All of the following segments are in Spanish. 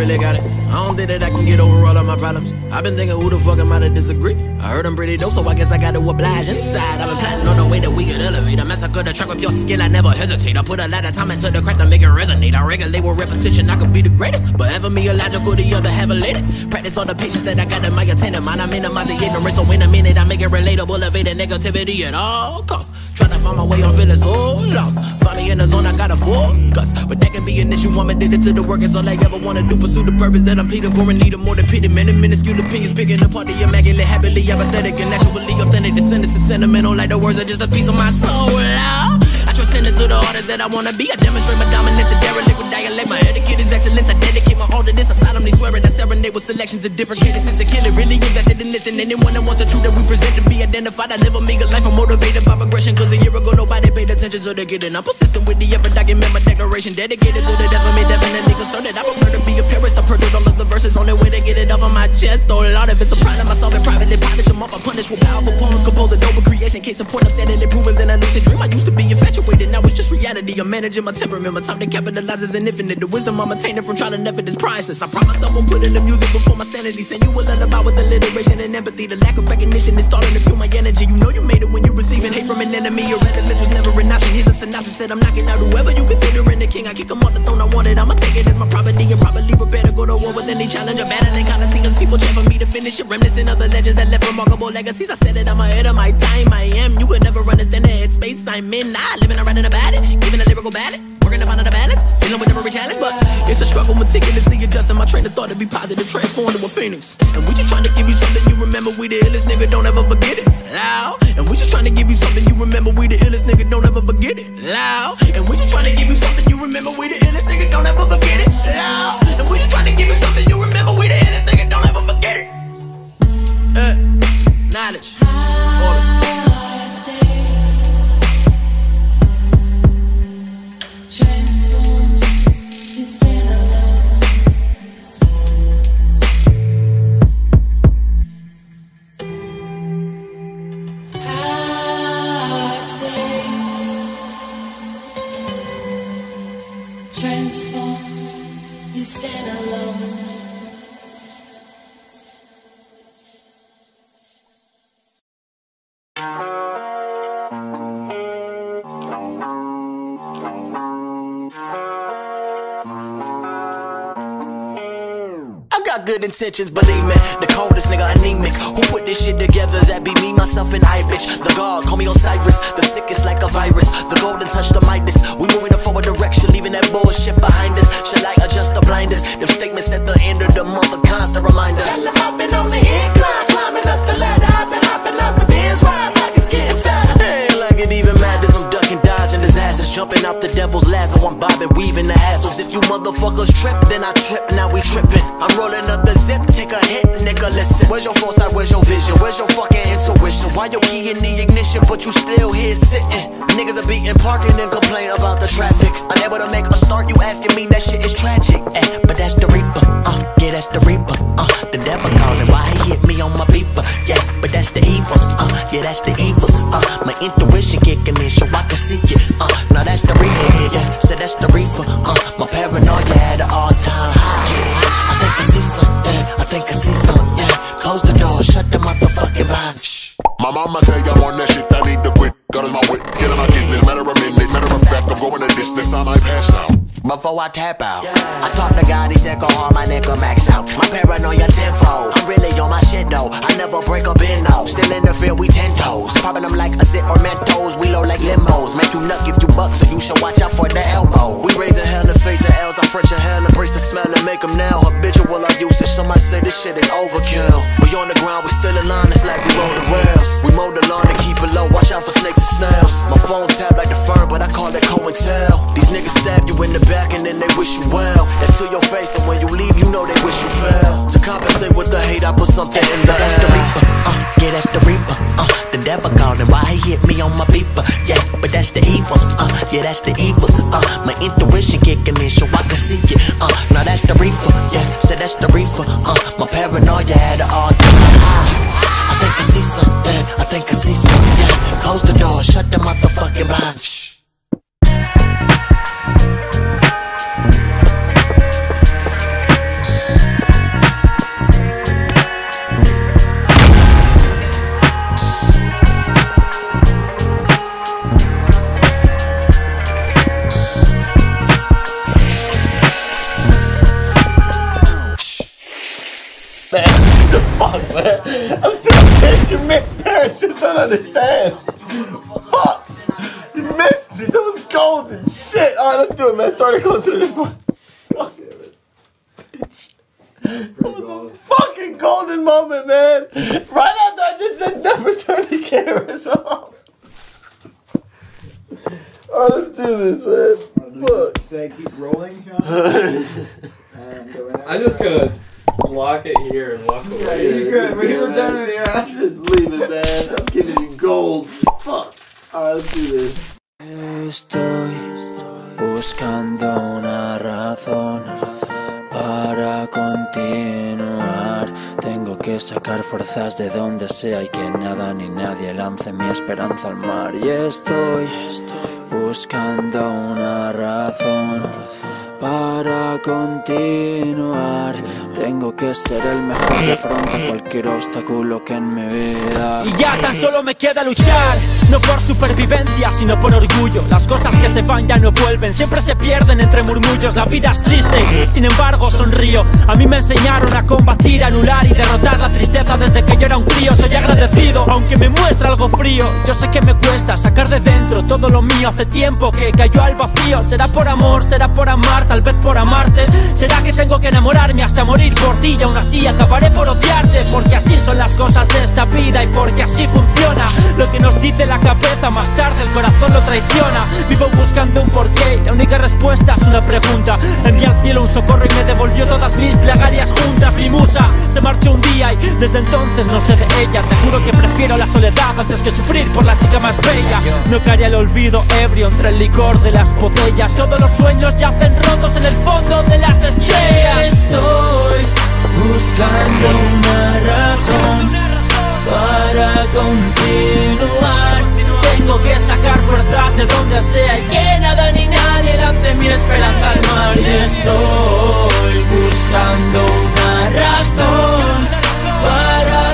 really got it. I don't think that I can get over all of my problems. I've been thinking, who the fuck am I to disagree? I heard I'm pretty dope, so I guess I got to oblige inside. I've been plotting on the way that we could elevate. I massacre the track with your skill, I never hesitate. I put a lot of time into the craft to make it resonate. I regulate with repetition, I could be the greatest, but ever me illogical, the other have a later. Practice all the patience that I got in my attendant mind. I minimize the ignorance, so in a minute I make it relatable. Evade the negativity at all costs. Trying to find my way, I'm feeling so lost. Find me in the zone, I gotta focus. But that can be an issue, I'm addicted to the work. It's all I ever wanna do, pursue the purpose that I'm pleading for. And need more than pity, many minuscule opinions. Picking apart the immaculate, happily apathetic, and naturally authentic. Descendants is sentimental, like the words are just a piece of my soul. I transcend it to the artist that I wanna be. I demonstrate my dominance, a derelict with dialect. My etiquette is excellence, I dedicate my all to this. I solemnly swear it, I serenade with selections of different cadences. To kill it really is that in this. And anyone that wants the truth that we present to be identified. I live a meager life, I'm motivated by progression. Cause a year ago nobody paid attention to the getting. I'm persistent with the effort, document my declaration. Dedicated to the devil, me definitely concerned that I prefer to be a parist. I purchased all of the verses on their way to get it off of my chest. Oh Lord, if it's a problem, I solve it privately. Polish them off, I punish with powerful poems. Compose a noble creation, case in point, I'm steadily proving in a lucid dream. I used to be infatuated, now it's just reality. I'm managing my temperament, my time to capitalize is infinite. The wisdom I'm attaining from trial and effort is priceless. I promise myself I'm putting the music before my sanity. Saying you will lullaby with alliteration and empathy. The lack of recognition is starting to fuel my energy. You know you made it when you receiving hate from an enemy. Your relevance was never an option. Here's a synopsis, said I'm knocking out whoever you considering the king. I kick him off the throne, I want it, I'ma take it as my property. And probably prepare to go to war with any challenge or battling coliseums. People chant for me to finish it. Reminiscent of the legends that left remarkable legacies. I said it, I'm ahead of my time. I am, you could never understand the headspace I'm in. Nah, living around in about it, giving a lyrical ballad. Working to find out the balance, dealing with every challenge. But it's a struggle, meticulously adjusting my train of thought to be positive, transformed to a phoenix. And we just trying to give you something you remember. We the illest, nigga, don't ever forget it. Loud. And we just trying to give you something you remember. We the illest, nigga, don't ever forget it. Loud. And we just trying to give you something you remember. We the illest, nigga, don't ever forget it. Loud. And we just trying to give you something you remember. We the illest, nigga, don't ever forget it. Knowledge. Order. You stand alone. Got good intentions, believe me. The coldest nigga anemic. Who put this shit together? That be me, myself, and I, bitch. The God, call me Osiris. The sickest like a virus. The golden touch, the Midas. We moving in a forward direction, leaving that bullshit behind us. Shall I adjust the blinders? Them statements at the end of the month, a constant reminder. Tell them I've been on the incline, climbing up the ladder. I've been hopping out the Benz ride like it's getting fatter. Ain't like it even matters. I'm ducking, dodging disasters, jumping out the devil's lasso. I'm bobbing, weaving the hassles. If you motherfuckers trip, then I trip. Now we tripping. I'm rolling up the zip, take a hit, nigga, listen. Where's your foresight, where's your vision? Where's your fucking intuition? Why your key in the ignition, but you still here sitting? Niggas are beating, parking, and complain about the traffic. Unable to make a start, you asking me, that shit is tragic. But that's the Reaper, yeah, that's the Reaper. The devil calling, why he hit me on my beeper? Yeah, but that's the evils, yeah, that's the evils. My intuition kicking in so I can see it. Now that's the Reaper, yeah, so that's the Reaper. My paranoia had an all-time high. I think I see something, I think I see something, yeah. Close the door, shut the motherfucking blinds. My mama say I want that shit, I need to quit. God is my wit, killing my kidneys. Matter of minutes, matter of fact, I'm going a distance, I might pass out. Before I tap out, I talked to God, he said go hard, my nigga max out. My paranoia tenfold, I'm really on my shit though. I never break up in no, still in the field, we 10 toes. Popping them like a zit or Mentos, we low like limos. Make you nuck if you buck, so you should watch out for the elbow. We raising hell and facing L's, I'm French and hell, embrace the smell and make them now habitual our usage. Somebody say this shit is overkill. We on the ground, we still in line, it's like we roll the rails. We mow the lawn to keep it low, watch out for snakes and snails. My phone tap like the firm, but I call it COINTEL. These niggas stab you in the back and then they wish you well. That's to your face, and when you leave, you know they wish you fell. To compensate with the hate, I put something in the that's air. The Reaper, yeah, that's the Reaper. The devil calling, why he hit me on my beeper? Yeah, but that's the evils, yeah, that's the evils. My intuition kicking in so I can see it. Now that's the Reaper, yeah, so that's the Reaper. My paranoia had an all-time high. I think I see something, I think I see something, yeah. Close the door, shut the motherfucking blinds. Man, what the fuck, man? I'm still pissed. Your parents just don't understand. Fuck. You missed it. That was golden. Shit. Alright, let's do it, man. Sorry to close this one. Fuck this. Bitch. That was a fucking golden moment, man. Right after I just said never turn the cameras off. Alright, let's do this, man. Fuck. Say keep rolling, Sean. I'm just gonna lock it here and walk away. Yeah, you good. When you were done with your Just leave it, man. I'm giving you gold. Fuck. Alright, let's do this. Estoy buscando una razón para continuar. Tengo que sacar fuerzas de donde sea y que nada ni nadie lance mi esperanza al mar. Y estoy buscando una razón para continuar. Tengo que ser el mejor que afronta cualquier obstáculo que en mi vida. Y ya tan solo me queda luchar, no por supervivencia, sino por orgullo. Las cosas que se van ya no vuelven, siempre se pierden entre murmullos. La vida es triste, sin embargo sonrío. A mí me enseñaron a combatir, anular y derrotar la tristeza desde que yo era un crío. Soy agradecido, aunque me muestra algo frío. Yo sé que me cuesta sacar de dentro todo lo mío. Hace tiempo que cayó al vacío. Será por amor, será por amar, tal vez por amarte. Será que tengo que enamorarme hasta morir por ti y aún así acabaré por odiarte. Porque así son las cosas de esta vida y porque así funciona. Lo que nos dice la cabeza, más tarde el corazón lo traiciona. Vivo buscando un porqué, la única respuesta es una pregunta. Envié al cielo un socorro y me devolvió todas mis plegarias juntas. Mi musa se marchó un día y desde entonces no sé de ella. Te juro que prefiero la soledad antes que sufrir por la chica más bella. No caeré al olvido ebrio entre el licor de las botellas. Todos los sueños yacen rotos en el fondo de las estrellas. Estoy buscando una razón para continuar. Tengo que sacar fuerzas de donde sea y que nada ni nadie lance mi esperanza al mar. Y estoy buscando una razón para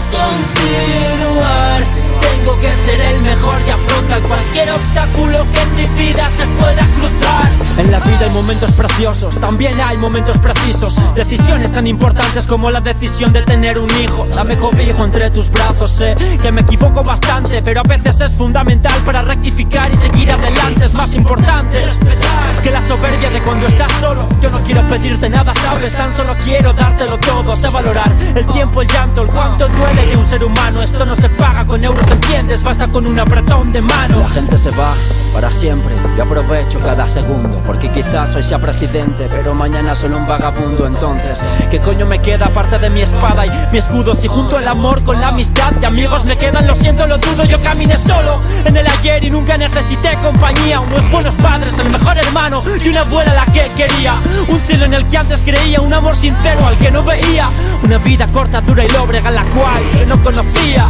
continuar. Tengo que ser el mejor y afrontar cualquier obstáculo que en mi vida se pueda cruzar. En la vida hay momentos preciosos, también hay momentos precisos. Decisiones tan importantes como la decisión de tener un hijo. Dame cobijo entre tus brazos, sé que me equivoco bastante, pero a veces es fundamental para rectificar y seguir adelante. Es más importante que la soberbia de cuando estás solo. Yo no quiero pedirte nada, sabes, tan solo quiero dártelo todo. Sé valorar el tiempo, el llanto, el cuánto duele de un ser humano. Esto no se paga con euros, ¿entiendes? Basta con un apretón de mano. La gente se va para siempre, yo aprovecho cada segundo. Porque quizás hoy sea presidente, pero mañana soy un vagabundo. Entonces, ¿qué coño me queda aparte de mi espada y mi escudo? Si junto el amor con la amistad de amigos me quedan, lo siento, lo dudo. Yo caminé solo en el ayer y nunca necesité compañía. Unos buenos padres, el mejor hermano y una abuela la que quería. Un cielo en el que antes creía, un amor sincero al que no veía. Una vida corta, dura y lóbrega la cual yo no conocía.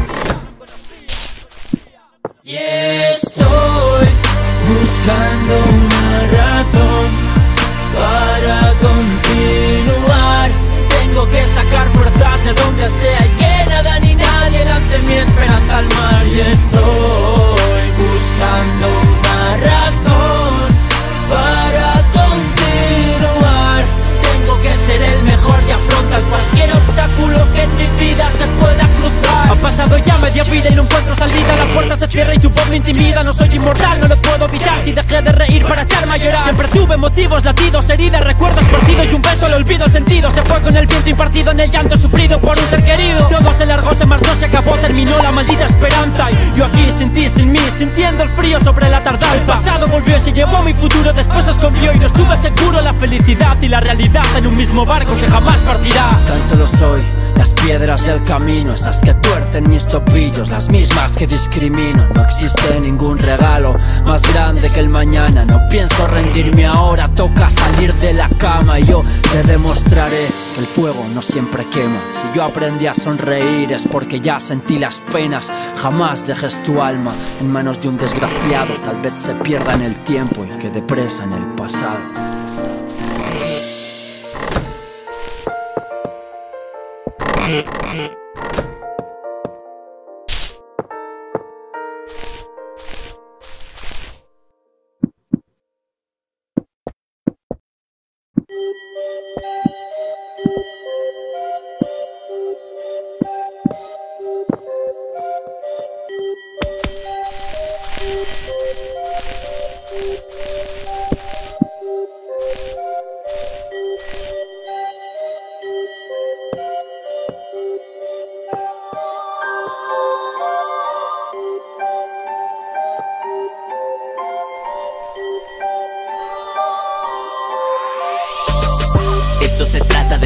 Y estoy buscando una razón para continuar. Tengo que sacar fuerzas de donde sea y que nada ni nadie lance mi esperanza al mar. Y estoy buscando una razón para continuar. Tengo que ser el mejor y afrontar cualquier obstáculo que en mi vida se pueda cruzar. Ha pasado ya media vida y no encuentro salida. La puerta se cierra y tu voz me intimida. No soy inmortal, no lo puedo evitar. Si dejé de reír para echarme a llorar. Siempre tuve motivos, latidos, heridas, recuerdos partidos y un beso, le olvido el sentido. Se fue con el viento impartido en el llanto sufrido por un ser querido. Todo se largó, se marchó, se acabó, terminó la maldita esperanza. Y yo aquí sin ti, sin mí, sintiendo el frío sobre la tardanza. El pasado volvió y se llevó mi futuro, después se escondió y no estuve seguro. La felicidad y la realidad en un mismo barco que jamás partirá. Tan solo soy las piedras del camino, esas que tuercen mis tobillos, las mismas que discriminan. No existe ningún regalo más grande que el mañana. No pienso rendirme ahora, toca salir de la cama. Y yo te demostraré que el fuego no siempre quema. Si yo aprendí a sonreír es porque ya sentí las penas. Jamás dejes tu alma en manos de un desgraciado. Tal vez se pierda en el tiempo y quede presa en el pasado.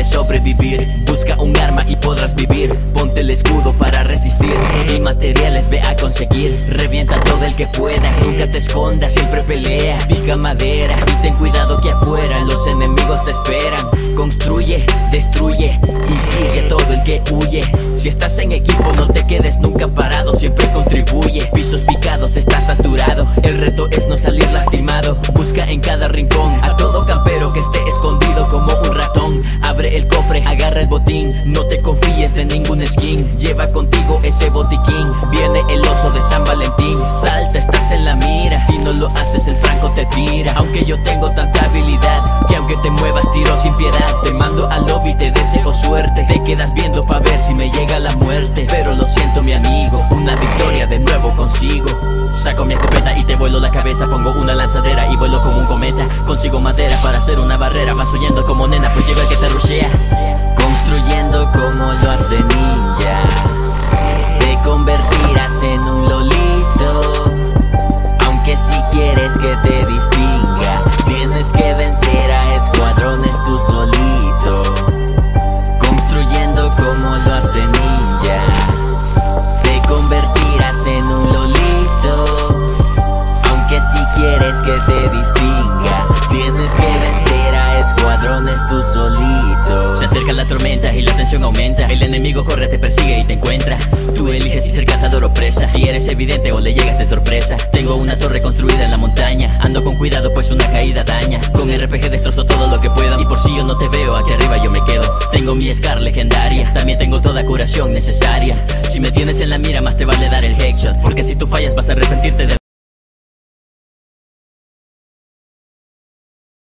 sobrevivir. Busca un arma y podrás vivir. Ponte el escudo para resistir. Y materiales ve a conseguir. Revienta todo el que puedas. Nunca te escondas, siempre pelea. Pica madera y ten cuidado que afuera los enemigos te esperan. Construye, destruye y sigue todo el que huye. Si estás en equipo no te quedes nunca parado, siempre contribuye. Pisos picados, está saturado. El reto es no salir lastimado. Busca en cada rincón a todo campero que esté escondido como un ratón. Abre el cofre, agarra el botín. No te confíes de ningún skin. Lleva contigo ese botiquín. Viene el oso de San Valentín. Salta, estás en la mira. Si no lo haces el franco te tira. Aunque yo tengo tanta habilidad que aunque te muevas tiro sin piedad. Te mando al lobby, te deseo suerte. Te quedas viendo pa' ver si me llega la muerte. Pero lo siento mi amigo, una victoria de nuevo consigo. Saco mi escopeta y te vuelo la cabeza. Pongo una lanzadera y vuelo como un cometa. Consigo madera para hacer una barrera. Vas huyendo como nena, pues llega el que te rushea. Construyendo como lo hace ninja. Te convertirás en un lolito. Aunque si quieres que te distinga, tienes que vencer a escuadrones tú solito. Construyendo como lo hace ninja. Te convertirás en un lolito. Aunque si quieres que te distinga, tienes que vencer a escuadrones tú solito. Se acerca la tormenta y la tensión aumenta. El enemigo corre, te persigue y te encuentra. Tú eliges si ser cazador o presa, si eres evidente o le llegas de sorpresa. Tengo una torre construida en la montaña. Ando con cuidado pues una caída daña. Con RPG destrozo todo lo que pueda. Y por si yo no te veo, aquí arriba yo me quedo. Tengo mi Scar legendaria. También tengo toda curación necesaria. Si me tienes en la mira más te vale dar el headshot. Porque si tú fallas vas a arrepentirte de